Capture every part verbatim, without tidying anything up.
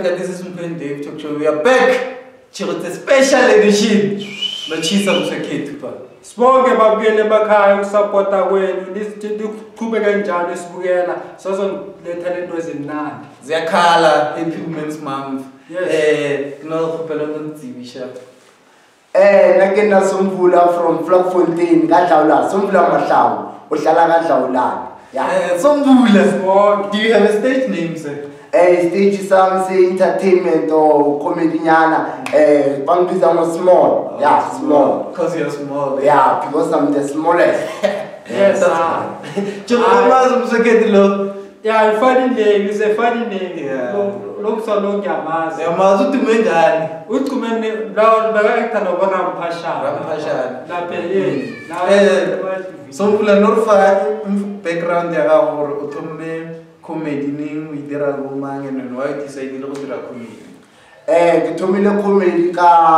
Africa, this is Mpho and Dave Talk Show. We are back. It's a special edition. No cheese of the kid. Smoke about being a back support when this Kubegan Janis Bugana, so the talent was in none. Zakala, Happy Women's Month. Yes. Eh, no, Pelon T V show. Eh, Nagina Somvula from Mpho&Dave, Gatawla, Somvula Mahlangu, Ohlala Gatawla. Yeah, Somvula. Do you have a stage name, sir? Eh, stage some say entertainment or comedy nyana. Eh, one piece I'm small. Yeah, small. Because you're small. Yeah, because I'm the smallest. Yes, ah. Yeah, a funny name. It's a funny name. Yeah. Look so long, Yamas. Yamazu to Mengan. Utkumen down the rector of Rampasha. Rampasha. La Pele. Somvula Norfa background there or Otome comedy name with the woman and why decided to do a comedy. Eh, the Tomino comedy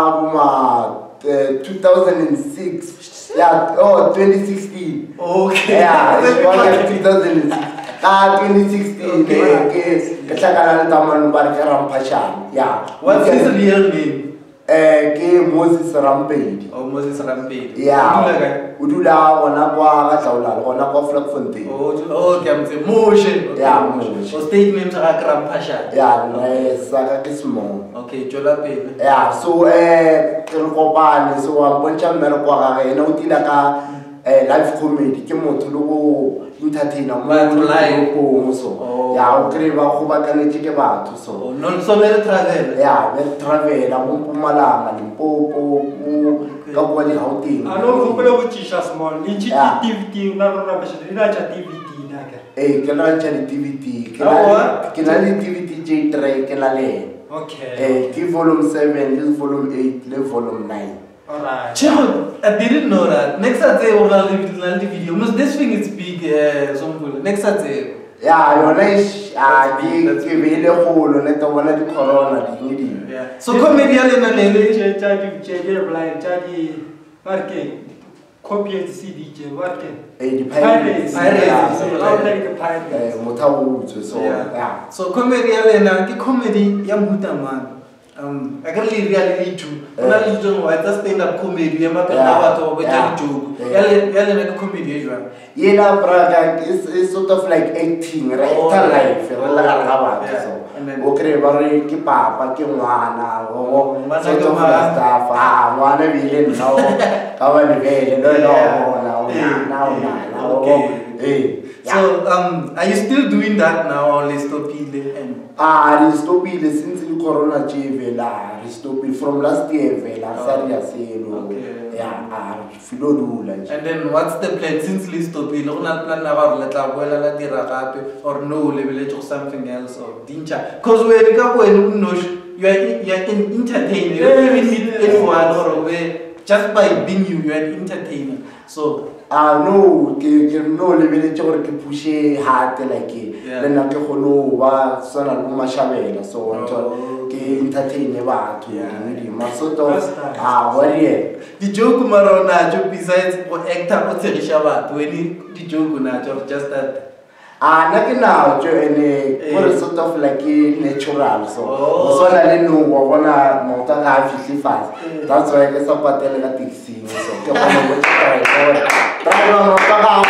ka two thousand six. Yeah, oh, twenty sixteen. Okay. Yeah, it's one two thousand six. Ah, twenty sixteen. Okay. Kachakala taman barkaram pashan. Yeah. What's his real name? Eh, ke Moses Rampage. Oh, Moses Rampage. Yeah. Udula wana kwa Gatawla, wana kwa Mpho&Dave. Oh, okay, I'm saying motion. Yeah, motion. So stage names are Kram Pasha. Yeah, nice. Saka kismo. Okay, Jola Pele. Yeah, so eh, kelokopane so wa boncha mmelo kwa ga ena o tila ka eh live comedy ke motho lo go entertainer mo live go so. Yeah, o kre ba go ba kanetse ke batho so. Oh, non so le travel. Yeah, le travel a mo Mpumalanga, Limpopo, mo ka kwa di Gauteng. I know go go chisha small. Ni T V T na rona ba shiri na cha T V T na ka. Eh, ke na cha T V T. Ke na ke na le T V T J three ke na le. Okay. Eh, ke volume seven, le volume eight, le volume nine. Alright. Chill, I didn't know that. Next Saturday we'll have the video. Most this thing is big, uh, Somvula. Next Saturday. Yeah, you're nice. Ah, ke ke be le golo ne to bona di corona di ngidi. Yeah. So comedian na le che cha di che le blind cha di marke copy C D J what can. Eh, di pirates. Pirates. Out like the pirates. Eh, mothawu so yeah. So comedian na ke comedy ya muta man. Um, I can't really really too. When I listen to it, just stand up comedy. I'm not about to get a joke. Yale, yale like a comedy, you know. Yeah, brother, it's it's sort of like acting, right? Oh, life, oh, like about yeah. so. And then okay, bari ki papa ki mwana, oh, Mwana sort ki of mwana. stuff. Ah, mwana vile no, kawa ni vile no no no now now Okay. Hey. So um, are you still doing that now or let's stop it? Ah, we stopped since the corona vela. We stopped from last year vela. Sorry, okay. Yeah, ah, filo do And then what's the plan since we stopped? We don't plan about let la bola la diragape or no level or something else or dincha. Because when you go when you are you are in entertaining. You don't even need anyone or way just by being you you are an entertainer. So. Ah no, ke ke no level gore ke push hard like le nna ke gono ba sona go mashabela so want ke entertain batho di masoto ah worry di joke marona jo besides for actor o tserisha batho when di joke na just that ah na ke na jo ene for sort of like natural so so na le no wa bona mota ka fifty fast that's why ke sa patela ka taxi so ke bona go try for no, no, no,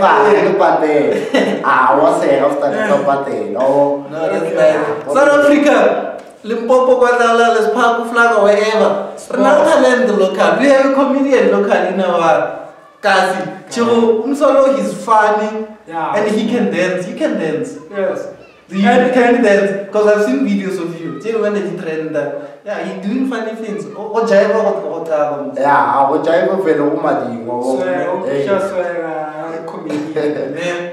ah, what's it after the party? No, no, that's nice. South Africa, Limpopo, Guadalajara, let's park flag or wherever. Not talent local. We have a comedian local in our Kazi. Chiru, Umsolo, he's funny and he can dance. He can dance. Yes. You can dance because I've seen videos of you. Chiru, when they trend that, yeah, he's doing funny things. Or Jaiva or Otago. Yeah, I would Jaiva fellow Madi. So, just a comedian.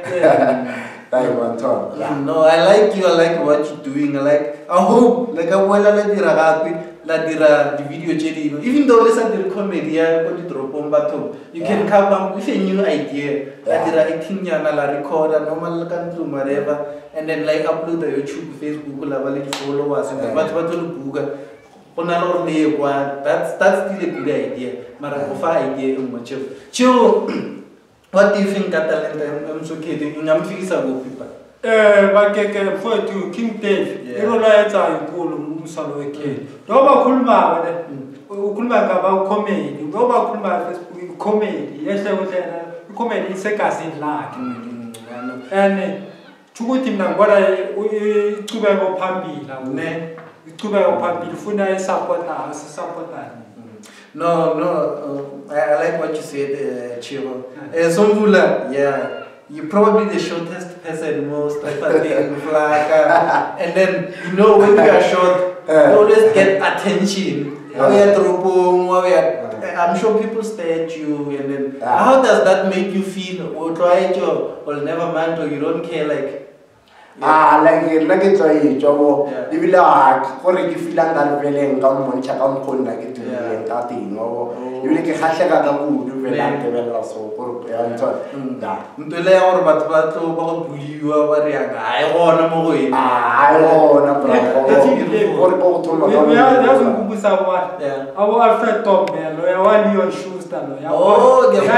Yeah. No, I like you. I like what you're doing. I like. I hope like I want to do the video channel. Even though let's do comedy, I want to drop on bottom. You can come up with a new idea. Like the acting, la record, a normal can do whatever, and then like upload the YouTube, Facebook, like followers, and what what to Google. That's that's still a good idea. Marakofa idea much of. What do you think that talent I'm so kidding? I'm fixing people. Eh, bakeke mfowethu King Dave. Irola etsa inkulu umsalo wekhe. Ngoba ukhuluma wena ukhuluma ngaba ucomedy. Ngoba ukhuluma Facebook comedy. Yehle kuhlena comedy isegazini lakhe. And chukuthi mina ngibona icubeko phambili ne icubeko phambili ufuna isupporta isupporta. No, no, uh, I, I like what you said, uh, Chiro. Uh, Somvula, yeah. You're probably the shortest person, most I think, like, uh, and then you know when we are short, you always get attention. Yeah. We are tropong, we are, I'm sure people stare at you, and then yeah. How does that make you feel? Or try it, or, or never mind, or you don't care, like. Yeah. Ah, like like it's a job. You will like, or if you feel that feeling, come on, check on phone like it, that thing, or you will get hashtag at the mood, you will like the also. Yeah. Ntole or but but about you are very young. I want a movie. Ah, I want a problem. What about tomorrow? We are doesn't go somewhat. Yeah. Our friend Tom, I want you on shoes. Oh, the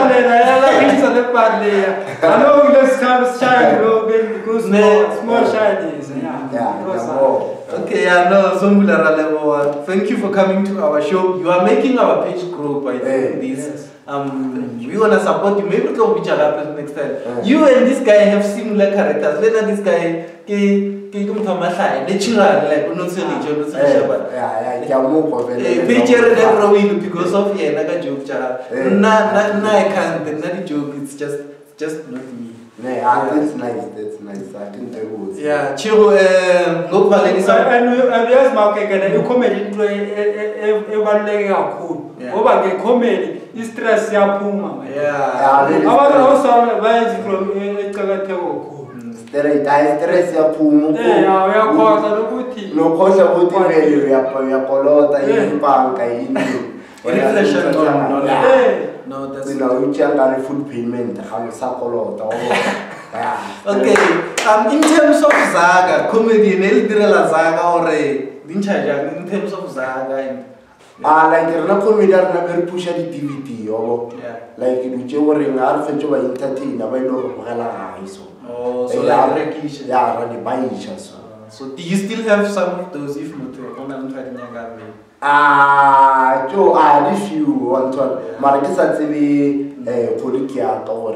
I know this kind of shine, because small shinies. Yeah. Okay, I know. Somvula, thank you for coming to our show. You are making our page grow by doing this. Um, we want to support you. Maybe we'll be happen next time. Yeah. You and this guy have similar characters. Let this guy, he he come from Mahlangu. Natural, like not so rich, not so shabbat. Yeah, yeah, yeah. Picture that growing because of yeah, naga joke, chara. Na na na I can't. Not the joke. It's just just not me. Yeah, that's nice. That's nice. I think I would. Yeah, Chiro, go Valley. And we and we ask Mark again. You comedy into a a one leg out cool. Over the comedy. Stress ya puma. Yeah. Abantu awusona bayenza from ecakathe kokho. Stress, I stress ya puma. Eh, uyakhoza lokuthi. Nokhoza ukuthi vele uyapolota ibanka yini. Reflection no no. Eh. No, that's you know, you can't full payment. How you sakolota. Okay. Um, in terms of Zaga, comedy, nel dire la Zaga or dinchaja in terms of Zaga. Ah, like you're not comedy, you're not very push the T V T, or like you do ring, I'll fetch over entertain, I know so. Oh, so like Rekisha. Yeah, running by each other. So, do you still have some of those if not on Ah, Joe, I if you want to, Marissa T V, a Policia or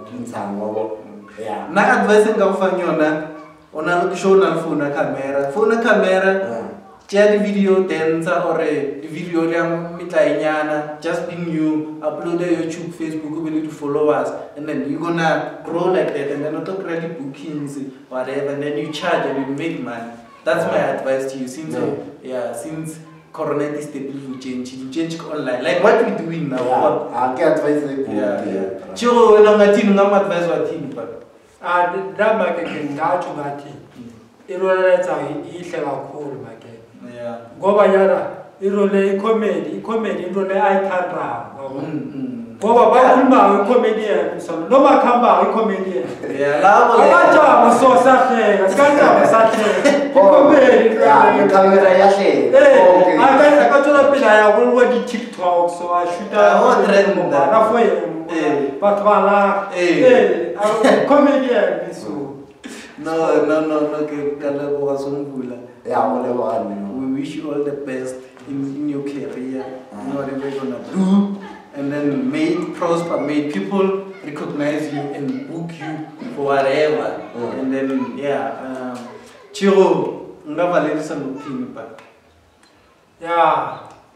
a yeah. Not advising of Fanyona on a show on phone camera, phone camera. Share the video dancer or a video just being you, upload a YouTube, Facebook, we need to follow us, and then you're gonna grow like that, and then automatically bookings, whatever, and then you charge and you make money. That's my advice to you. Since yeah, yeah since Corona is stable, you change, you change online, like what we're doing now. Yeah, I get advice. Yeah, yeah. Chiro, when I'm a team, I'm advice what team, but ah, that market can go to my team. It was a cool market. Goba yara irole comedy comedy irole ayithanda ngoba bakhuluma comedian so noma khamba comedian yeah labo abajama so sahleka sikajama sahleka comedy yeah camera yahleka okay akaza kathola phela yakho di TikTok so ashuta what trend na for eh but bala eh comedian so no no no no ke kalabo Somvula. Yeah, we wish you all the best in, in your career, uh-huh. You know whatever you're gonna do, and then may it prosper, may people recognize you and book you for whatever, uh-huh. And then yeah, um, Chiro, ngava leli sanupini pa. Yeah.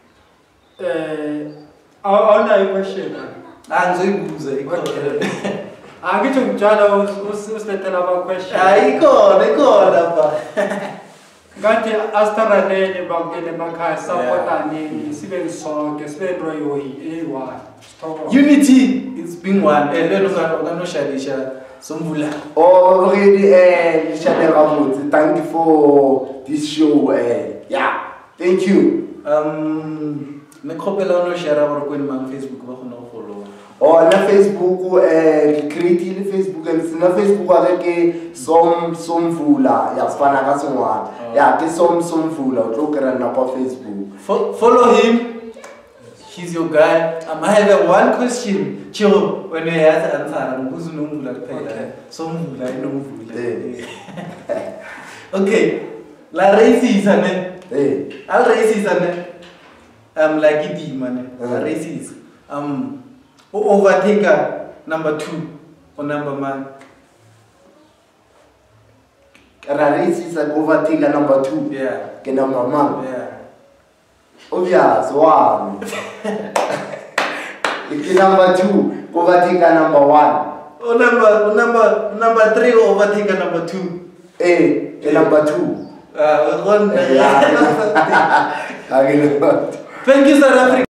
Eh, I want a question. I'm so good. I'm going to tell you a question. I go, I go, Gati astara nene bangene makhaya support nene sibe sonke sibe royo ewa unity is being one and then ukanosharisha Somvula. Oh, already eh Lishanela, thank you for this show eh yeah thank you. Um nekopela no share our kweni mang Facebook ba khona follow. Oh, na Facebook eh create le Facebook and na Facebook wa ke som Somvula ya sifana ka songwana ya ke som Somvula o tlo kera na kwa Facebook follow him, he's your guy. Um, I have a one question. Chill, when you have to answer, I'm going to know okay. Somvula, I know Somvula. Okay, la races and Hey. I'll races and um like it man. La races. Um overtaker number two or number man. Race is an overtaker number two. Yeah. Ke number one. Yeah. Obvious one. Ke number two. Overtaker number one. Oh number number number three overtaker number two. Eh, ke number two. Uh, one. Yeah. Thank you, South Africa.